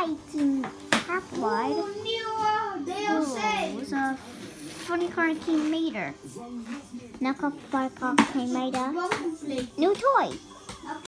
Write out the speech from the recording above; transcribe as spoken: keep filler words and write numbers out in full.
fighting half wide. Oh, it's a funny card King Mater. Knockoff Barkoff King Mater. New toy.